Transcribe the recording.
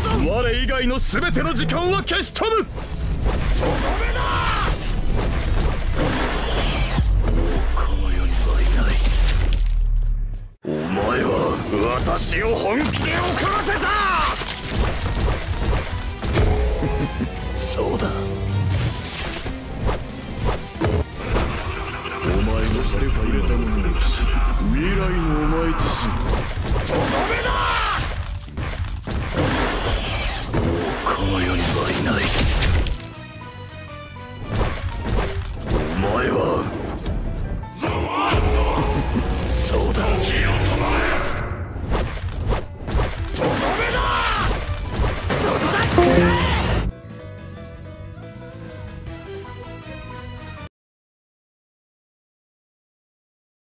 我以外の全ての時間は消し飛ぶ。とどめだ。この世にはいない。お前は私を本気で怒らせた。そうだ。お前のしてくれたもの未来のお前自身。とどめだ。もうこの世にはいない。